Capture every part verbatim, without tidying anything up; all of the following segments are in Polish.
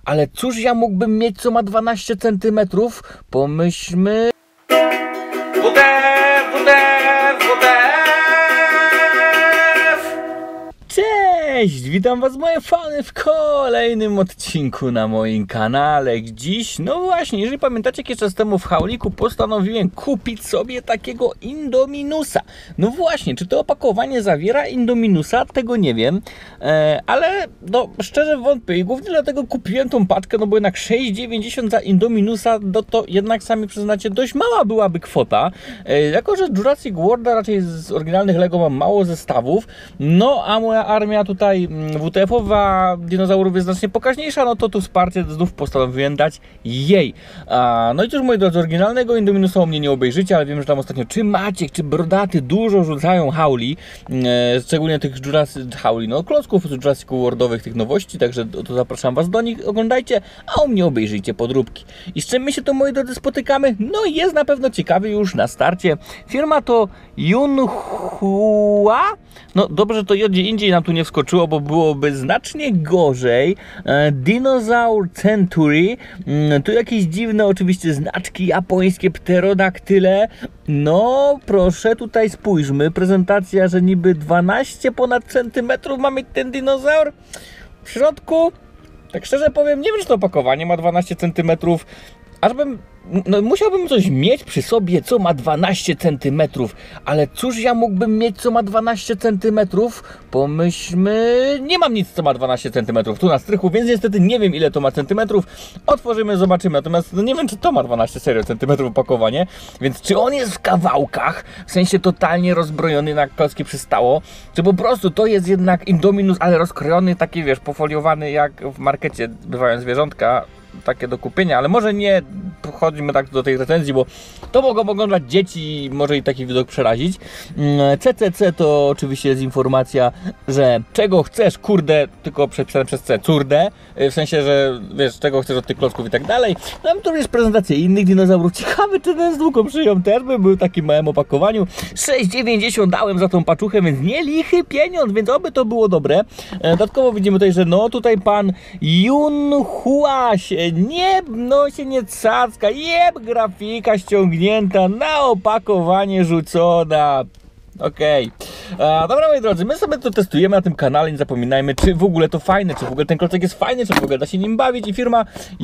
ale cóż ja mógłbym mieć, co ma dwanaście centymetrów? Pomyślmy... W D F, W D F, W D F! Cześć! Witam was, moje fany, w kolejnym odcinku na moim kanale. Dziś, no właśnie, jeżeli pamiętacie, jakiś czas temu w Hauliku postanowiłem kupić sobie takiego Indominusa. No właśnie, czy to opakowanie zawiera Indominusa? Tego nie wiem, e, ale no szczerze wątpię i głównie dlatego kupiłem tą paczkę, no bo jednak sześć dziewięćdziesiąt za Indominusa, no to jednak sami przyznacie, dość mała byłaby kwota. E, jako że Jurassic World raczej z oryginalnych Lego mam mało zestawów, no a moja armia tutaj W T F-owa dinozaurów jest znacznie pokaźniejsza, no to tu wsparcie znów postanowiłem dać jej. A, no i cóż, moi drodzy, oryginalnego Indominusa u mnie nie obejrzycie, ale wiem, że tam ostatnio czy Maciek, czy Brodaty dużo rzucają Hauli, e, szczególnie tych Jurassic Hauli, no klocków z Jurassic Worldowych, tych nowości, także to, to zapraszam was do nich, oglądajcie, a u mnie obejrzyjcie podróbki. I z czym my się to, moi drodzy, spotykamy? No jest na pewno ciekawy już na starcie. Firma to Yunhua. No dobrze, to gdzie indziej nam tu nie wskoczyło, bo byłoby znacznie gorzej. e, Dinosaur Century. e, Tu jakieś dziwne oczywiście znaczki japońskie, pterodaktyle. No proszę, tutaj spójrzmy. Prezentacja, że niby dwanaście ponad centymetrów ma mieć ten dinozaur. W środku, tak szczerze powiem, nie wiem, czy to opakowanie ma dwanaście centymetrów. Ażbym, no musiałbym coś mieć przy sobie, co ma dwanaście centymetrów, ale cóż ja mógłbym mieć, co ma dwanaście centymetrów? Pomyślmy, nie mam nic, co ma dwanaście centymetrów tu na strychu, więc niestety nie wiem, ile to ma centymetrów. Otworzymy, zobaczymy, natomiast no nie wiem, czy to ma dwanaście serio centymetrów opakowanie, więc czy on jest w kawałkach, w sensie totalnie rozbrojony, na klocki przystało, czy po prostu to jest jednak Indominus, ale rozkrojony, taki wiesz, pofoliowany, jak w markecie bywają zwierzątka, takie do kupienia, ale może nie wchodzimy tak do tej recenzji, bo to mogą oglądać dzieci i może i taki widok przerazić. C C C to oczywiście jest informacja, że czego chcesz, kurde, tylko przepisane przez C, curde, w sensie, że wiesz, czego chcesz od tych klocków i tak dalej. No tu jest prezentacja innych dinozaurów. Ciekawy, czy ten z długą szyją też by był w takim małym opakowaniu. sześć dziewięćdziesiąt dałem za tą paczuchę, więc nie lichy pieniądz, więc oby to było dobre. Dodatkowo widzimy tutaj, że no tutaj pan Yunhua się nie, no się nie cacka, jeb, grafika ściągnięta, na opakowanie rzucona. Okej. Okay. Dobra, moi drodzy, my sobie to testujemy na tym kanale, nie zapominajmy, czy w ogóle to fajne, czy w ogóle ten klocek jest fajny, czy w ogóle da się nim bawić i firma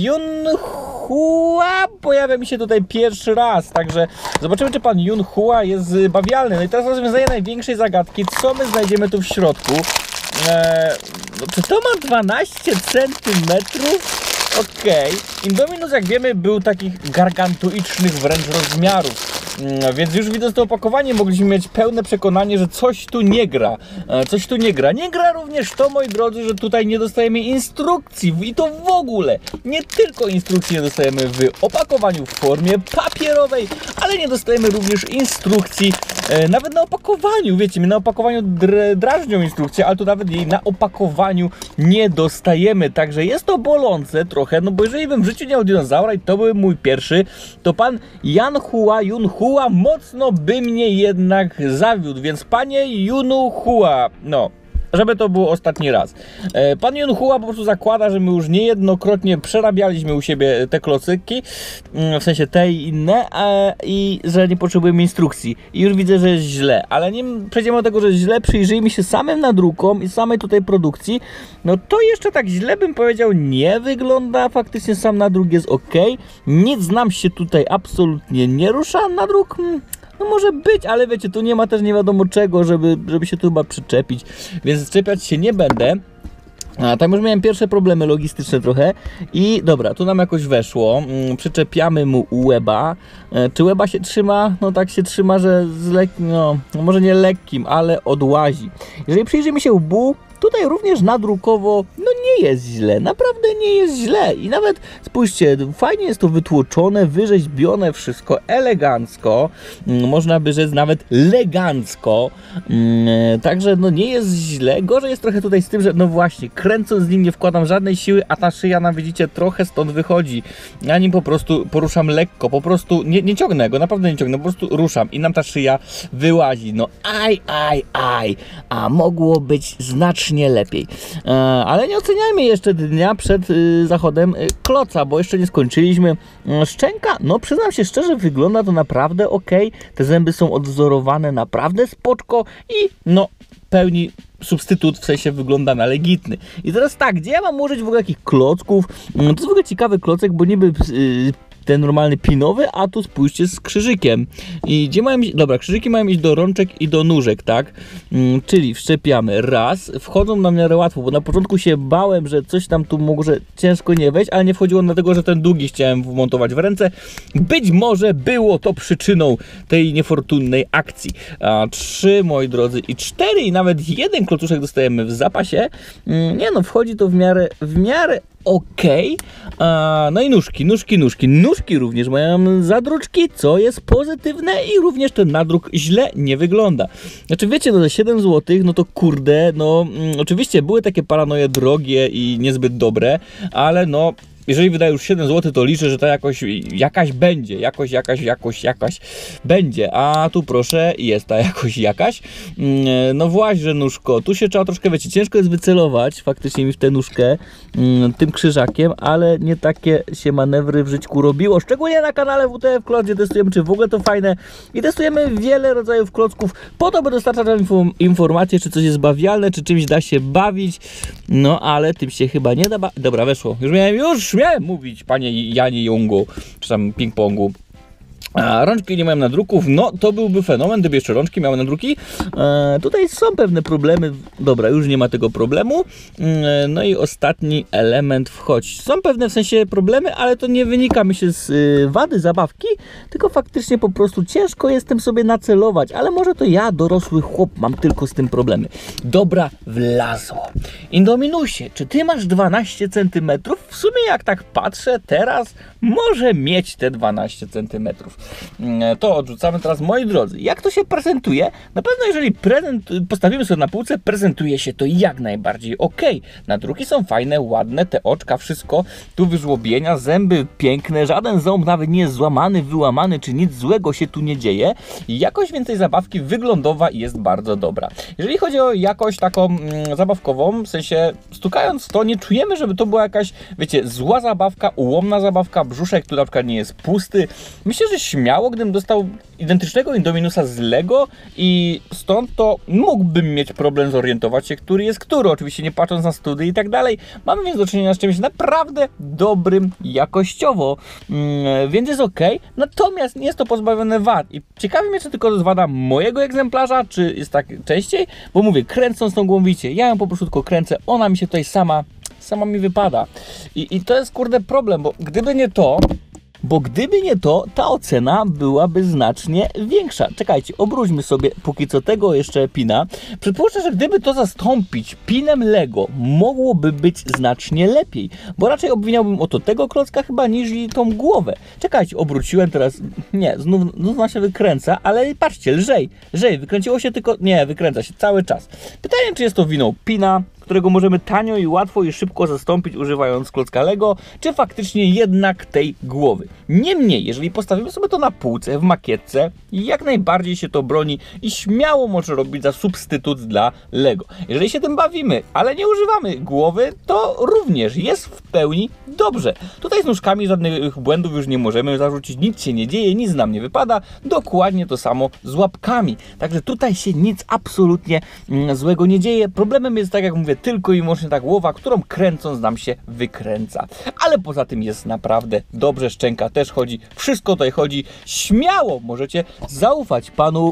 Yunhua pojawia mi się tutaj pierwszy raz, także zobaczymy, czy pan Yunhua jest bawialny. No i teraz rozwiązanie największej zagadki, co my znajdziemy tu w środku. Eee, no, czy to ma dwanaście centymetrów? Okej, okay. Indominus, jak wiemy, był takich gargantuicznych wręcz rozmiarów, więc już widząc to opakowanie mogliśmy mieć pełne przekonanie, że coś tu nie gra, coś tu nie gra. Nie gra również to, moi drodzy, że tutaj nie dostajemy instrukcji i to w ogóle, nie tylko instrukcji nie dostajemy w opakowaniu w formie papierowej, ale nie dostajemy również instrukcji nawet na opakowaniu, wiecie, my na opakowaniu drażnią instrukcje, ale tu nawet jej na opakowaniu nie dostajemy, także jest to bolące trochę, no bo jeżeli bym w życiu nie miał dinozaura i to był mój pierwszy, to pan Yunhua, Yunhua mocno by mnie jednak zawiódł, więc panie Yunhua, no, żeby to było ostatni raz. Pan Yunhua po prostu zakłada, że my już niejednokrotnie przerabialiśmy u siebie te klocyki, w sensie te i inne, i że nie potrzebujemy instrukcji. I już widzę, że jest źle, ale nim przejdziemy do tego, że jest źle, przyjrzyjmy się samym nadrukom i samej tutaj produkcji, no to jeszcze tak źle bym powiedział nie wygląda, faktycznie sam nadruk jest ok, nic nam się tutaj absolutnie nie rusza, nadruk... No może być, ale wiecie, tu nie ma też nie wiadomo czego, żeby, żeby się tu chyba przyczepić, więc czepiać się nie będę. A tam już miałem pierwsze problemy logistyczne trochę i dobra, tu nam jakoś weszło, przyczepiamy mu łeba. Czy łeba się trzyma? No tak się trzyma, że z lekkim, no może nie lekkim, ale odłazi. Jeżeli przyjrzymy się łbu, tutaj również nadrukowo, no nie jest źle, naprawdę nie jest źle i nawet spójrzcie, fajnie jest to wytłoczone, wyrzeźbione wszystko, elegancko, można by rzec nawet elegancko, także no nie jest źle, gorzej jest trochę tutaj z tym, że no właśnie, kręcąc z nim nie wkładam żadnej siły, a ta szyja nam widzicie trochę stąd wychodzi, ja nim po prostu poruszam lekko, po prostu nie, nie ciągnę go, naprawdę nie ciągnę, po prostu ruszam i nam ta szyja wyłazi, no aj, aj, aj, a mogło być znacznie znacznie lepiej. E, ale nie oceniajmy jeszcze dnia przed y, zachodem y, kloca, bo jeszcze nie skończyliśmy. E, szczęka, no przyznam się szczerze, wygląda to naprawdę ok. Te zęby są odwzorowane naprawdę spoczko i no pełni substytut, w sensie wygląda na legitny. I teraz tak, gdzie ja mam użyć w ogóle jakich klocków? To jest w ogóle ciekawy klocek, bo niby yy, ten normalny pinowy, a tu spójrzcie z krzyżykiem. I gdzie mają iść? Dobra, krzyżyki mają iść do rączek i do nóżek, tak? Yy, czyli wszczepiamy raz, wchodzą na miarę łatwo, bo na początku się bałem, że coś tam tu może ciężko nie wejść, ale nie wchodziło dlatego, że ten długi chciałem wmontować w ręce. Być może było to przyczyną tej niefortunnej akcji. A trzy, moi drodzy, i cztery, i nawet jeden klocuszek dostajemy w zapasie. Yy, nie no, wchodzi to w miarę, w miarę okej. Okay. No i nóżki, nóżki, nóżki. Nóżki również mają zadruczki, co jest pozytywne i również ten nadruk źle nie wygląda. Znaczy wiecie, no za siedem złotych, no to kurde, no mm, oczywiście były takie paranoje drogie i niezbyt dobre, ale no jeżeli wydaje już siedem złotych, to liczę, że ta jakoś, jakaś będzie, jakoś, jakaś, jakoś, jakaś będzie, a tu proszę, jest ta jakoś jakaś. No właśnie, nóżko, tu się trzeba troszkę, wiecie, ciężko jest wycelować faktycznie mi w tę nóżkę tym krzyżakiem, ale nie takie się manewry w życiu robiło, szczególnie na kanale W T F Kloc, gdzie testujemy, czy w ogóle to fajne i testujemy wiele rodzajów klocków, po to, by dostarczać wam informacje, czy coś jest bawialne, czy czymś da się bawić, no ale tym się chyba nie da ba- Dobra, weszło, już miałem, już miałem mówić, panie Janie Jungu, czy tam ping-pongu. A rączki nie mają nadruków, no to byłby fenomen, gdyby jeszcze rączki miały nadruki. E, tutaj są pewne problemy, dobra, już nie ma tego problemu. E, no i ostatni element wchodź. Są pewne w sensie problemy, ale to nie wynika mi się z y, wady zabawki, tylko faktycznie po prostu ciężko jestem sobie nacelować, ale może to ja, dorosły chłop, mam tylko z tym problemy. Dobra, wlazło. Indominusie, czy ty masz dwanaście centymetrów? W sumie jak tak patrzę teraz, może mieć te dwanaście centymetrów. To odrzucamy teraz, moi drodzy. Jak to się prezentuje? Na pewno jeżeli prezent postawimy sobie na półce, prezentuje się to jak najbardziej ok. Nadruki są fajne, ładne, te oczka, wszystko. Tu wyżłobienia, zęby piękne, żaden ząb nawet nie jest złamany, wyłamany, czy nic złego się tu nie dzieje. Jakość więcej zabawki wyglądowa jest bardzo dobra. Jeżeli chodzi o jakość taką mm, zabawkową, w sensie stukając to, nie czujemy, żeby to była jakaś, wiecie, zła zabawka, ułomna zabawka, brzuszek tu na przykład nie jest pusty. Myślę, że śmiało, gdybym dostał identycznego Indominusa z Lego i stąd to mógłbym mieć problem zorientować się, który jest który, oczywiście nie patrząc na study i tak dalej. Mamy więc do czynienia z czymś naprawdę dobrym jakościowo, mm, więc jest ok, natomiast nie jest to pozbawione wad i ciekawi mnie, czy tylko to jest wada mojego egzemplarza, czy jest tak częściej, bo mówię, kręcąc tą głową, widzicie, ja ją po prostu tylko kręcę, ona mi się tutaj sama, sama mi wypada i, i to jest kurde problem, bo gdyby nie to, Bo gdyby nie to, ta ocena byłaby znacznie większa. Czekajcie, obróćmy sobie póki co tego jeszcze pina. Przypuszczę, że gdyby to zastąpić pinem Lego, mogłoby być znacznie lepiej. Bo raczej obwiniałbym o to tego klocka chyba niż tą głowę. Czekajcie, obróciłem teraz. Nie, znów, znów ma się wykręca, ale patrzcie, lżej. Lżej, wykręciło się tylko... Nie, wykręca się cały czas. Pytanie, czy jest to winą pina, którego możemy tanio i łatwo i szybko zastąpić używając klocka Lego, czy faktycznie jednak tej głowy. Niemniej, jeżeli postawimy sobie to na półce, w makietce, jak najbardziej się to broni i śmiało może robić za substytut dla Lego. Jeżeli się tym bawimy, ale nie używamy głowy, to również jest w pełni dobrze. Tutaj z nóżkami żadnych błędów już nie możemy zarzucić, nic się nie dzieje, nic nam nie wypada, dokładnie to samo z łapkami. Także tutaj się nic absolutnie mm, złego nie dzieje. Problemem jest, tak jak mówię, tylko i wyłącznie ta głowa, którą kręcąc nam się wykręca. Ale poza tym jest naprawdę dobrze, szczęka też chodzi, wszystko tutaj chodzi. Śmiało możecie zaufać panu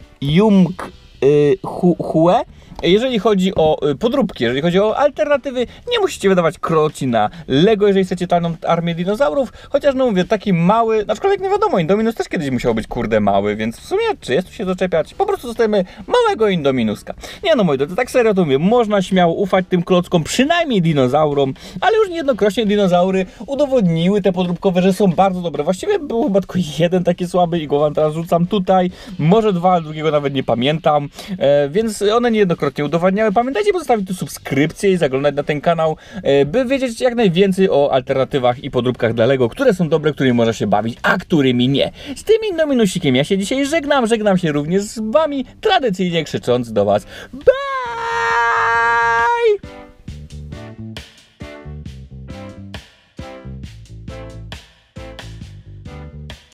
Jung y, Hu, Hue. Jeżeli chodzi o y, podróbki, jeżeli chodzi o alternatywy, nie musicie wydawać kroci na Lego, jeżeli chcecie tajną armię dinozaurów, chociaż no mówię, taki mały, aczkolwiek nie wiadomo, Indominus też kiedyś musiał być kurde mały, więc w sumie czy jest tu się doczepiać? Po prostu dostajemy małego Indominuska. Nie no moi drodzy, tak serio to mówię, można śmiało ufać tym klockom, przynajmniej dinozaurom, ale już niejednokrotnie dinozaury udowodniły te podróbkowe, że są bardzo dobre. Właściwie był chyba tylko jeden taki słaby i go wam teraz rzucam tutaj, może dwa, ale drugiego nawet nie pamiętam, e, więc one niejednokrotnie udowadniały. Pamiętajcie pozostawić tu subskrypcję i zaglądać na ten kanał, by wiedzieć jak najwięcej o alternatywach i podróbkach dla Lego, które są dobre, którymi można się bawić, a którymi nie. Z tym Indominusikiem ja się dzisiaj żegnam, żegnam się również z wami, tradycyjnie krzycząc do was bye! bye!